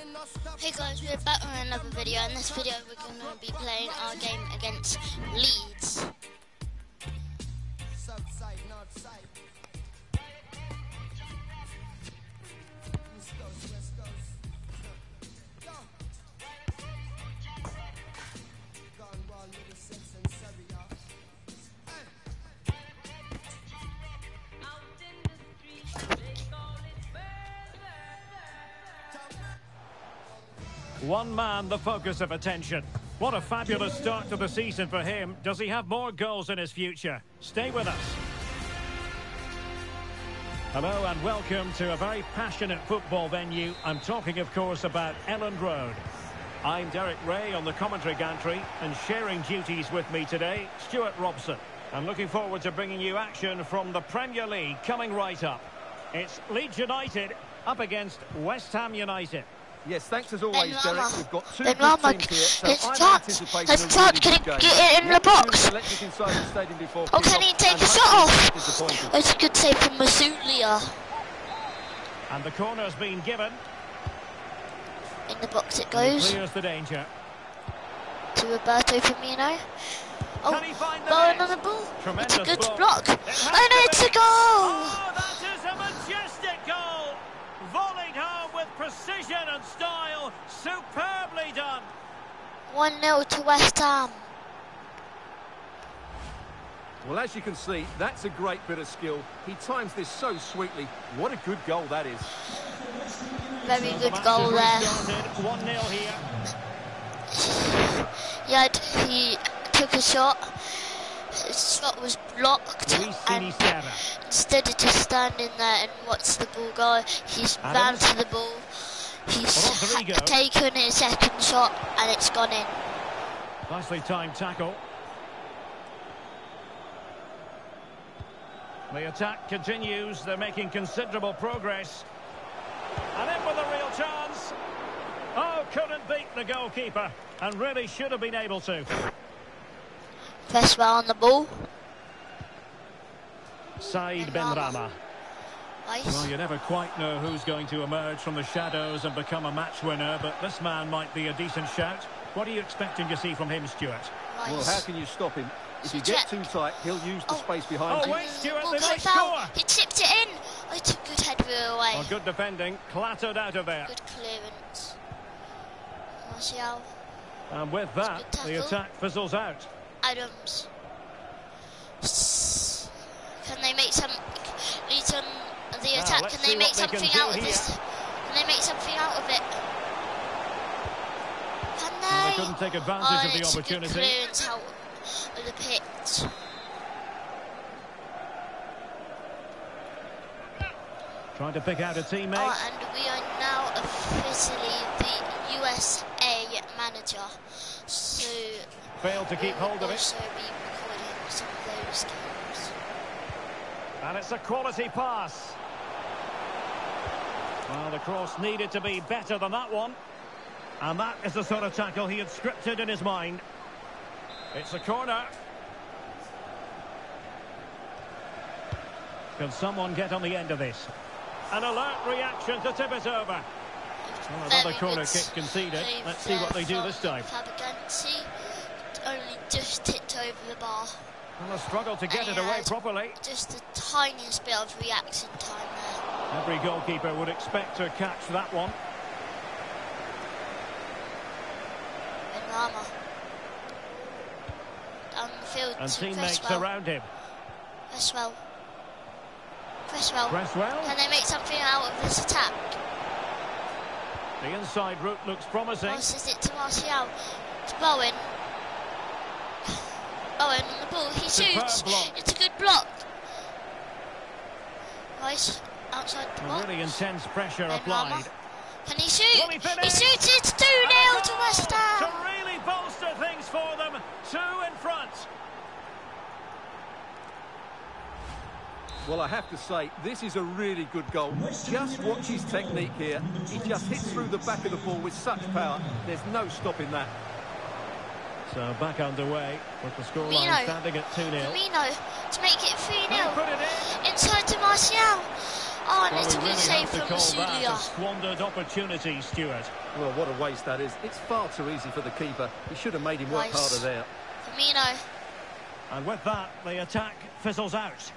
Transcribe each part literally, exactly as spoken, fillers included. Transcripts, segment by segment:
Hey guys, we're back on another video. In this video we're going to be playing our game against Leeds. One man, the focus of attention. What a fabulous start to the season for him. Does he have more goals in his future? Stay with us. Hello and welcome to a very passionate football venue. I'm talking, of course, about Elland Road. I'm Derek Ray on the commentary gantry, and sharing duties with me today, Stuart Robson. I'm looking forward to bringing you action from the Premier League coming right up. It's Leeds United up against West Ham United. Yes, thanks as always, Derek. We've got two Ben good Rama, teams here, so his I'm touch, anticipating his a touch, really can he good game. get it in the box? Electric inside the stadium before Oh, can he kickoff, take and a shot off? disappointed. It's a good save from Masulia. And the corner's been given. In the box it He goes. clears the danger. To Roberto Firmino. Oh, Can he find the Bowen net? on the ball. Tremendous It's a good block. block. It has And to it's be. a goal! Oh, that is a majestic goal! Volleyed home with precision and style. Superbly done. one nil to West Ham. Well, as you can see, that's a great bit of skill. He times this so sweetly. What a good goal that is. Very So good the match goal is there. restarted. one nil here. Yeah, he took a shot. His shot was blocked, Luis and Sinisterra. instead of just standing there and watch the ball go, he's ran Adams. to the ball. He's Rodrigo. ha taken his second shot, and it's gone in. Nicely timed tackle. The attack continues. They're making considerable progress. And in with a real chance. Oh, couldn't beat the goalkeeper. And really should have been able to. Press well on the ball. Said Benrahma. Nice. Well, you never quite know who's going to emerge from the shadows and become a match winner, but this man might be a decent shout. What are you expecting to see from him, Stuart? Nice. Well, how can you stop him? If you Check. get too tight, he'll use the Oh. space behind Oh, you. wait, Stuart, Ball they goes might out. score. He tipped it in. Oh, he took good header away. Oh, good defending, clattered out of there. Good clearance. Martial. And with that, good the tackle. attack fizzles out. Adams. Can they make some leads on the Now, attack? let's Can see they make what they can something do out of here. this? Can they make something out of it? Can Well, they they? couldn't take advantage Oh, of and the it's a opportunity. good clearance out of the pitch. Trying to pick out a teammate. Oh, and we are now officially the U S A manager. So Failed to keep we will hold of it. also be recording some of those games. And it's a quality pass. Well, the cross needed to be better than that one. And that is the sort of tackle he had scripted in his mind. It's a corner. Can someone get on the end of this? An alert reaction to tip it over. Well, another Very corner good kick conceded. save Let's see what they do there this from time. Fabregas. Only just tipped over the bar. Well, a struggle to get And it he away had properly. Just the tiniest bit of reaction time there. Every goalkeeper would expect to catch that one. Benrahma. Down the field And to teammates Cresswell. around him. Cresswell. Cresswell. Cresswell. Can they make something out of this attack? The inside route looks promising. Passes it to Martial. To Bowen. Bowen on the ball. He Superb shoots. block. It's a good block. Rice outside the box. Really intense pressure Benrahma. applied. Can he shoot? Will he He finish? shoots. It's two nil to West Ham. To really bolster things for them. Two in front. Well, I have to say, this is a really good goal. Just watch his technique here. He just hits through the back of the ball with such power. There's no stopping that. So back underway with the scoreline Firmino. standing at two nil. Firmino to make it three Can he nil. put it in? Inside to Martial. Oh, and Well, it's a we good really save have to from call that a Masulia. squandered opportunity, Stuart. Well, what a waste that is. It's far too easy for the keeper. He should have made him work Nice. harder there. Firmino. And with that, the attack fizzles out.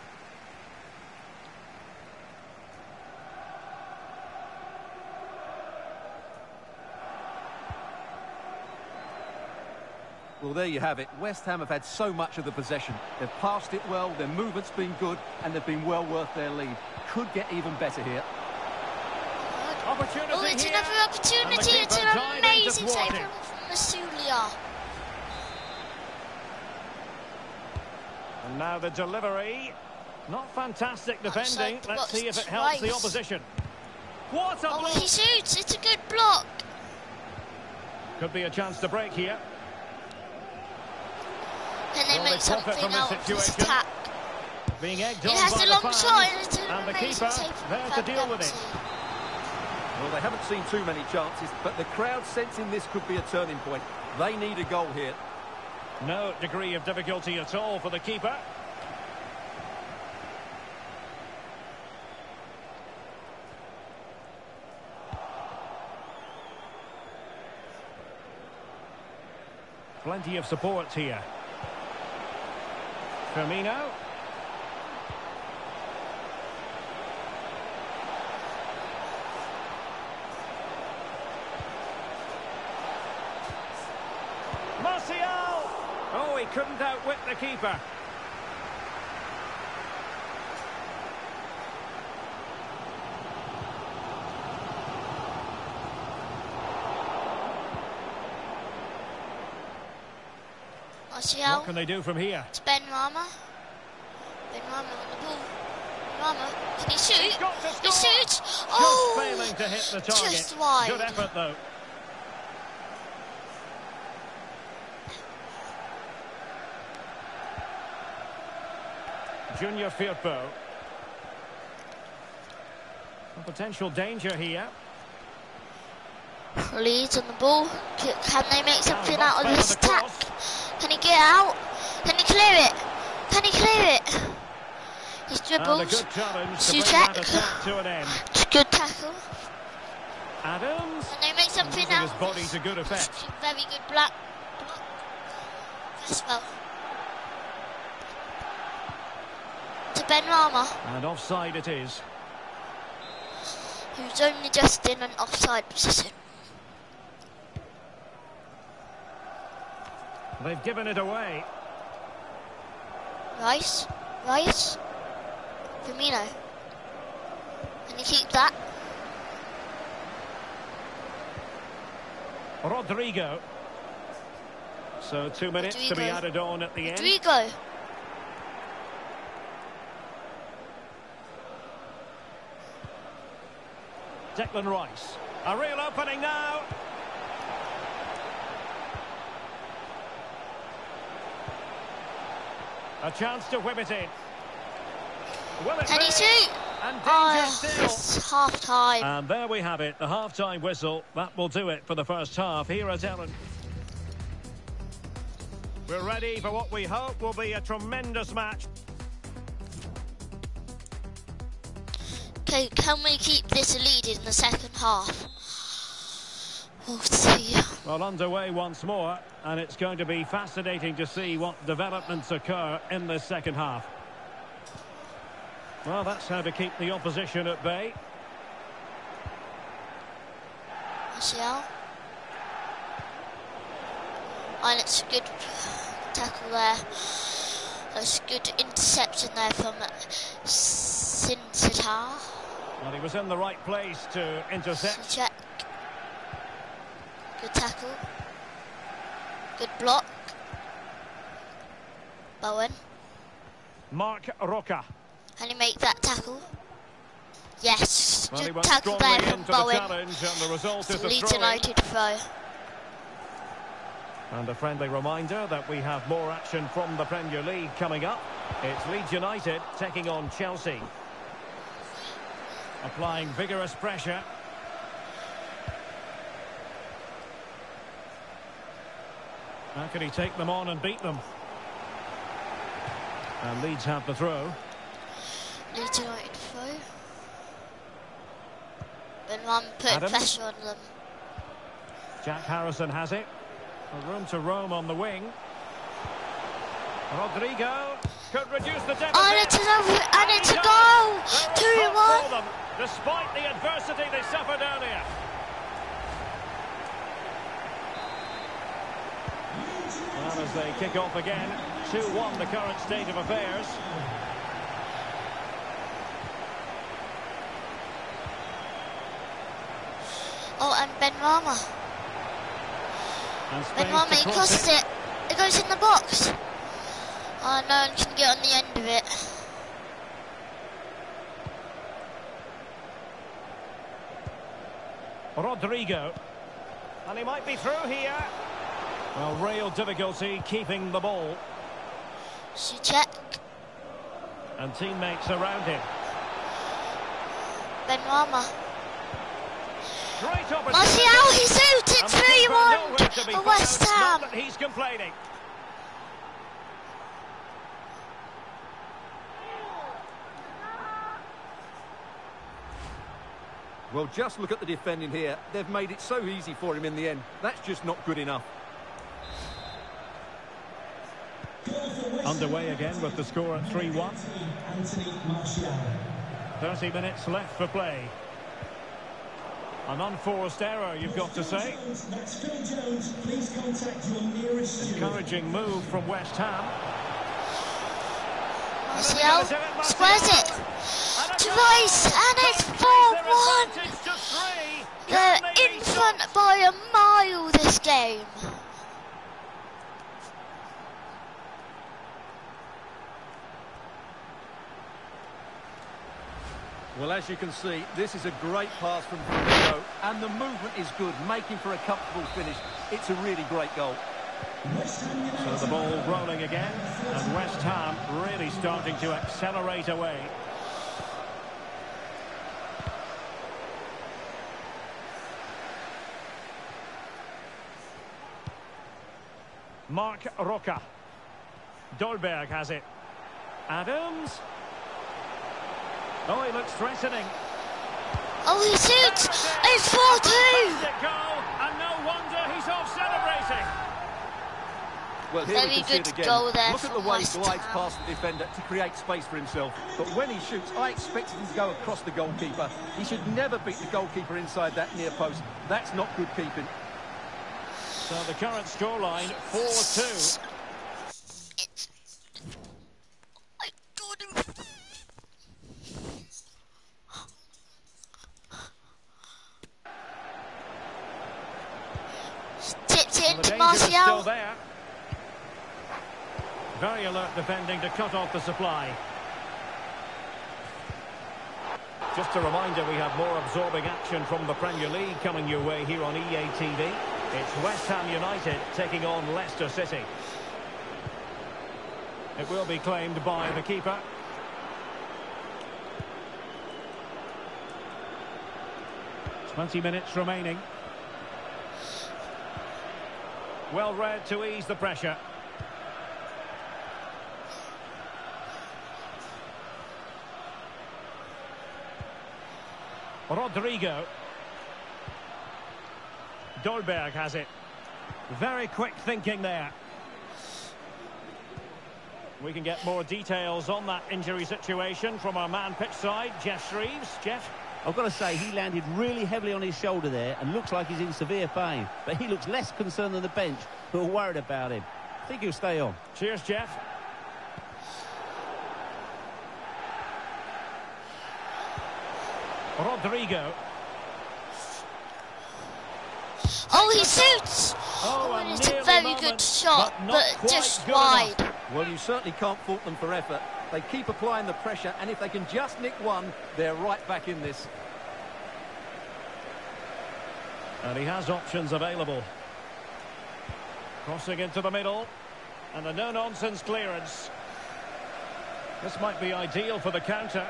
Well, there you have it. West Ham have had so much of the possession. They've passed it well, their movement's been good, and they've been well worth their lead. Could get even better here. Opportunity Oh, it's here. another opportunity. It's keeper an dived into amazing save thwarting. from Masulia. And now the delivery. Not fantastic defending. Outside the Let's box see if it helps the twice. opposition. What a Oh, block! he shoots. It's a good block. Could be a chance to break here. Can they Will make they profit something from this out of this situation? attack? Being egged It on has by a the long fans. shot and it's an And the amazing keeper save from there to deal with it. Fabregas. Well, they haven't seen too many chances, but the crowd sensing this could be a turning point. They need a goal here. No degree of difficulty at all for the keeper. Plenty of support here. Firmino. Martial! Oh, he couldn't outwit the keeper. Martial. What can they do from here? It's Ben Rama. Ben Rama on the ball. Rama, can he shoot? He's got to He score. shoots. Just Oh, failing to hit the target. just wide. Good effort, though. Junior Firpo. A potential danger here. Leeds on the ball. C- Can they make something Now, out of Box this Bale attack? with the cross. Can he get out? Can he clear it? Can he clear it? His And a dribbles. good challenge to bring Suchek. that attack to an end. Good tackle. Adams. Can they make something Using out his of body this? to good effect. Very good black block. Yes, well. To Ben Rama, And offside it is. who's only just in an offside position. They've given it away. Rice, Rice, Firmino. Can you keep that? Rodrigo. So two minutes to be Rodrigo. added on at the end. Rodrigo. Declan Rice. A real opening now. A chance to whip it in. Will it Can he be? shoot? And danger Oh, still. it's half time. And there we have it, the half-time whistle. That will do it for the first half. Here at Ellen. We're ready for what we hope will be a tremendous match. Okay, can we keep this lead in the second half? We'll see. Well, underway once more, and it's going to be fascinating to see what developments occur in the second half. Well, that's how to keep the opposition at bay. Martial. And it's a good tackle there. That's a good interception there from Sinsitar. Well, he was in the right place to intercept. Check. Good tackle. Good block. Bowen. Mark Roca. Can he make that tackle? Yes. Well, he Good went tackle strongly there from into the Bowen. challenge, and the result is a Leeds throw-in. United throw. And a friendly reminder that we have more action from the Premier League coming up. It's Leeds United taking on Chelsea. Applying vigorous pressure. How can he take them on and beat them? And Leeds have the throw. Leeds United throw. Benoit put Adams. pressure on them. Jack Harrison has it. A room to roam on the wing. Rodrigo could reduce the deficit. And it's another, and it's a goal. Two one. Despite the adversity they suffered earlier. Well, as they kick off again, two one the current state of affairs. Oh, and Benrahma. And Spain Benrahma, to he cross crosses it. It goes in the box. Oh, no one can get on the end of it. Rodrigo. And he might be through here. Well, real difficulty keeping the ball. Souček. And teammates around him. Benrahma. Great opportunity. Martial, he shoots it And the three keeper one nowhere to be for West found. Ham. Not that he's complaining. Well, just look at the defending here. They've made it so easy for him in the end. That's just not good enough. Underway again with the score at three one. thirty minutes left for play. An unforced error, you've got to say. Encouraging move from West Ham. Martial squares it to Rice, and it's four one. They're in front by a mile this game. Well, as you can see, this is a great pass from Firmino, and the movement is good, making for a comfortable finish. It's a really great goal. So the ball rolling again, and West Ham really starting to accelerate away. Marc Roca. Dolberg has it. Adams. Oh, he looks threatening. Oh, he shoots! It's four two! Goal, and no wonder he's off celebrating. Well, here Very we can see good it again. goal there Look at the from way he West glides Ham. past the defender to create space for himself. But when he shoots, I expected him to go across the goalkeeper. He should never beat the goalkeeper inside that near post. That's not good keeping. So the current scoreline, four two. I don't Tipped Well, in the to danger is still Martial. there. Very alert defending to cut off the supply. Just a reminder, we have more absorbing action from the Premier League coming your way here on E A T V. It's West Ham United taking on Leicester City. It will be claimed by the keeper. twenty minutes remaining. Well read to ease the pressure. Rodrigo. Dolberg has it. Very quick thinking there. We can get more details on that injury situation from our man pitch side, Jeff Shreves. Jeff? I've got to say, he landed really heavily on his shoulder there and looks like he's in severe pain. But he looks less concerned than the bench, who are worried about him. I think he'll stay on. Cheers, Jeff. Rodrigo. Oh, he shoots! Oh, Oh, a it's a nearly very moment, good shot, but not but quite just good wide. enough. Well, you certainly can't fault them for effort. They keep applying the pressure, and if they can just nick one, they're right back in this. And he has options available. Crossing into the middle. And a no-nonsense clearance. This might be ideal for the counter.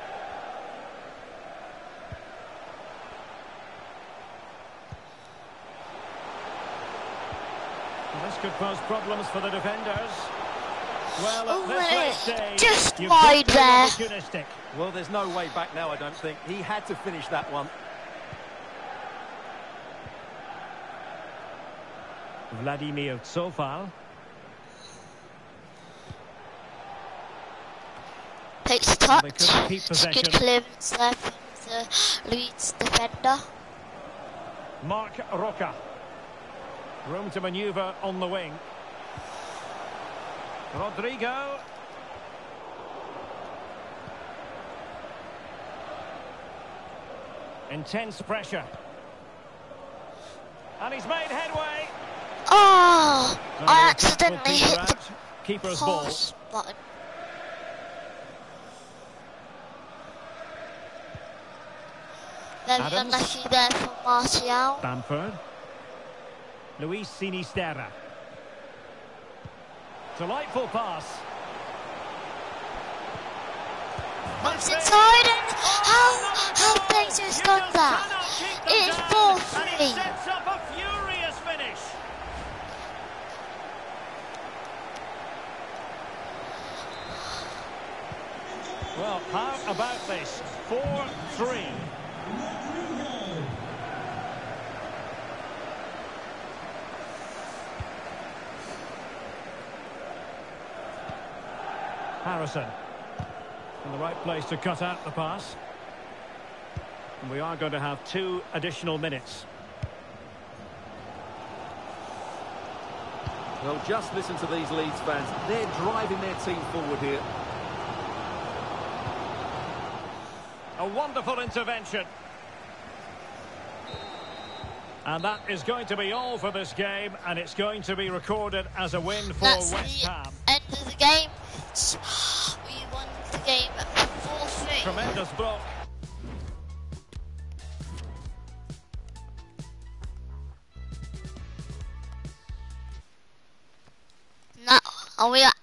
Well, this could pose problems for the defenders. Well, at Oh, this eh, late stage, just you've wide got to be there. opportunistic. Well, there's no way back now, I don't think. He had to finish that one. Vladimir Zofal. Takes touch. They couldn't keep It's a possession. good clearance there from the Leeds defender. Marc Roca. Room to manoeuvre on the wing. Rodrigo. Intense pressure. And he's made headway. Oh, No, I the accidentally keeper hit the out. Keeper's ball. pass button. Very Adams. unlucky there for Martial. Bamford. Luis Sinisterra. Delightful pass. Comes inside and how how things has done that. It's four three. Sets up a furious finish. Well, how about this? four three. Harrison. In the right place to cut out the pass. And we are going to have two additional minutes. Well, just listen to these Leeds fans. They're driving their team forward here. A wonderful intervention. And that is going to be all for this game, and it's going to be recorded as a win for That's West the Ham. end of the game. We won the game four three. Tremendous block. Now, are we at